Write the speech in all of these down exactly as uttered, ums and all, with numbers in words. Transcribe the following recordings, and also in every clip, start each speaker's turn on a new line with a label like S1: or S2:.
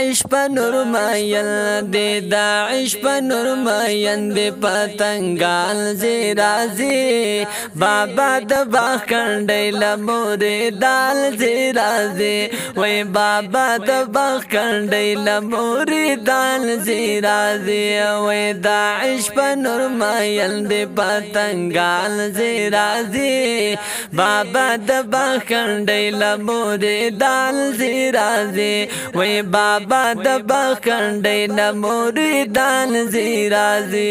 S1: داعش په نور ماین دی داعش په نور ماین دی پتنګال زیرازی بابا د باغ کنډی لمورې دال زیرازی وای بابا د باغ کنډی لمورې دال زیرازی وای داعش په نور ماین دی پتنګال زیرازی بابا د باغ کنډی لمورې دال زیرازی وای بابا د باغ کنډی لمورې دال زیرازی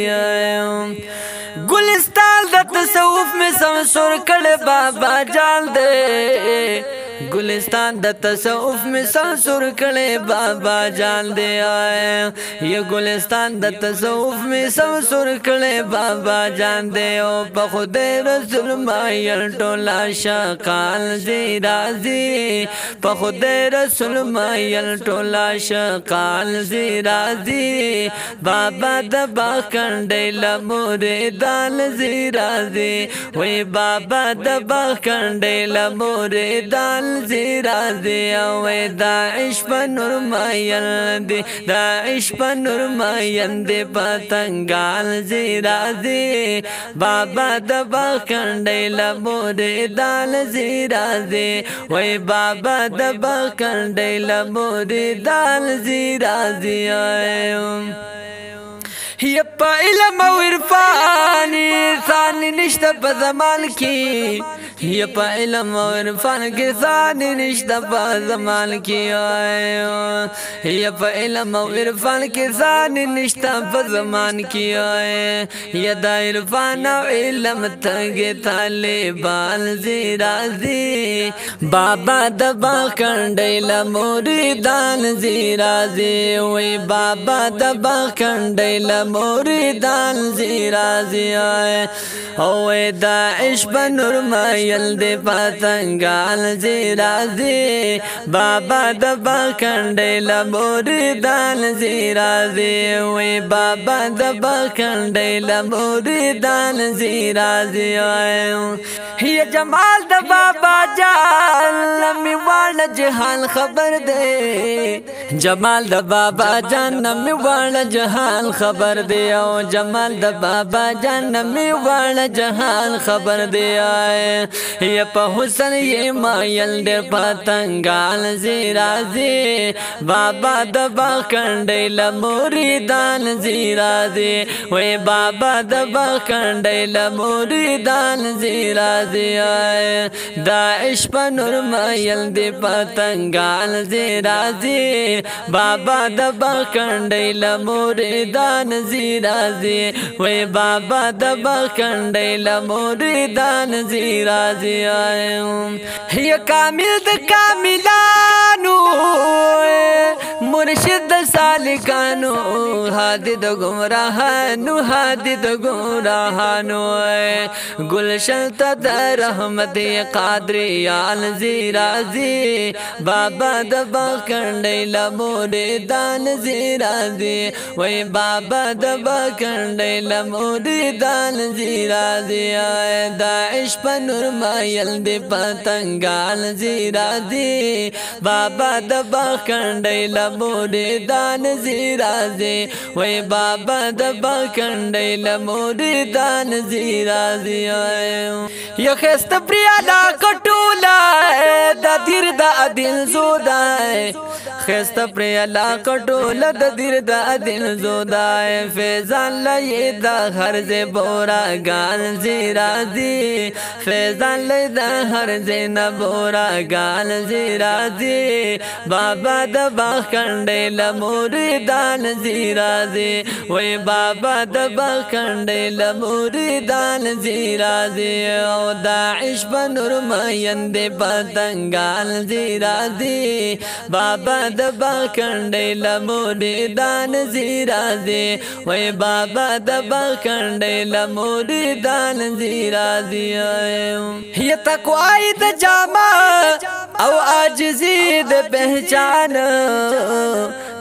S1: گلستان د تصوف میں سمسور کړه بابا جان دے گلستان د تصوف میں سمسور کړه بابا جان دے آئے یہ گلستان د تصوف میں سمسور کړه بابا جان دے او په خدای رسول مایر ټولا شقال زیرازی په خدای رسول مایر ټولا شقال زیرازی بابا د باغ کنډی لمورې دال زیرازی وی بابا د باغ کنډی لمورې دال زیرازی وی داعش په نور ماین دی داعش په نور ماین دی پتنګال زیرازی بابا د باغ کنډی لمورې دال زیرازی وی بابا د باغ کنډی لمورې دال زیرازی یا پا علم و عرفانی ثانی نشتا پا زمان کی یا پا علم و عرفان کی ثانی نشتا پا زمان کی یا پا علم و عرفان کی ثانی نشتا پا زمان کی یا دا عرفان و علم تنگی طالبان زیرازی بابا دا باغ کنڈی لموری دان زیرازی وی بابا دا باغ کنڈی لموری دان زیرازی اوے داعش په نور مایل دی پتنګال زیرازی بابا د باغ کنډی لمورې دال زیرازی وی بابا د باغ کنډی لمورې دال زیرازی یا جمال د بابا جان لمی واړه جهان خبر دی جمال د بابا جان لمی واړه جهان خبر دی او جمال د بابا جان لمی واړه جهان خبر دی یا په حسن یہ مایل ډېر پتنګال زیرازی بابا د باغ کنډی لمورې دال زیرازی وی بابا د باغ کنډی لمورې دال زیرازی داعش په نور مایل دی پتنګال زیرازی بابا د باغ کنډی لمورې دال زیرازی وی بابا د باغ کنډی لمورې دال زیرازی یا کامل د کاملانو مرشد د سالکانو هادي د گمراهانو هادي د گمراهانو گلشن ته د رحمت قادریال زیرازی بابا د باغ کنډی لمورې دال زیرازی وی بابا د باغ کنډی لمورې دال زیرازی داعش په نور مایل دی پتنګال زیرازی بابا د باغ کنډی لمورې دال زیرازی وی بابا د باغ کنډی لمورې دال زیرازی یا خست پریالا کټولا د دیر د ادل زودای خست پریالا کټولا د دیر د ادل زودای فیضان لای د هر ز بورا گال زیرازی فیضان لای د هر ز نبورا گال زیرازی بابا د باغ کنډی لمورې دال زیرازی وی بابا د باغ کنډی لمورې دال زیرازی او داعش په نور ماین دی پتنګال زیرازی بابا د باغ کنډی لمورې دال زیرازی وی بابا د باغ کنډی لمورې دال زیرازی یا تقوی د جامه او عاجزی د پہچان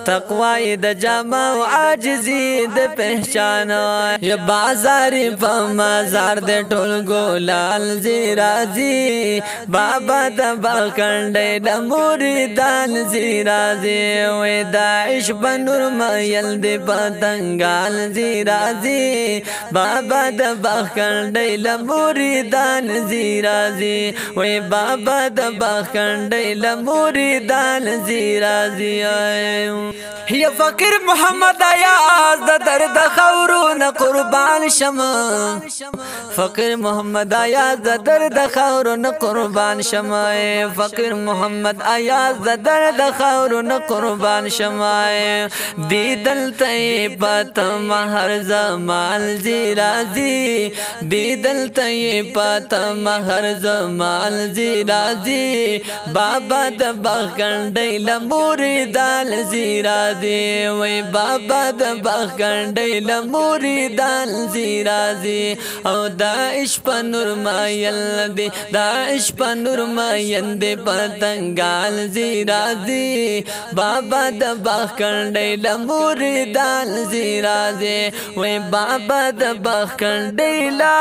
S1: تقوی د جامه او عاجزی د پہچان یا بازار په مزار د ټول ګلال زیرازی بابا د بخندې د مریدان زیرازی وې داعش بنور مېل د پتنګال زیرازی بابا د بخندې ل مریدان زیرازی وې بابا د بخندې ل مریدان زیرازی یا فقیر محمد ایاز د درد خورون قربان شمه فقیر محمد ایاز د درد خورون قربان شمه فقیر محمد ایاز د درد خورون قربان شمه دی دلته پتم هر زمان زیرازی دی دلته پتم هر زمان زیرازی بابا د بخندې ل مریدان زیرازی وی بابا د بخندې ل مریدان زیرازی او داعش په نور مېل دی داعش په نور مېل دی پتنګال زیرازی بابا د بخندې ل مریدان زیرازی وی بابا د بخندې ل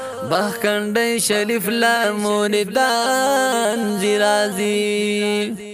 S1: بخندې شریف لا مریدان زیرازی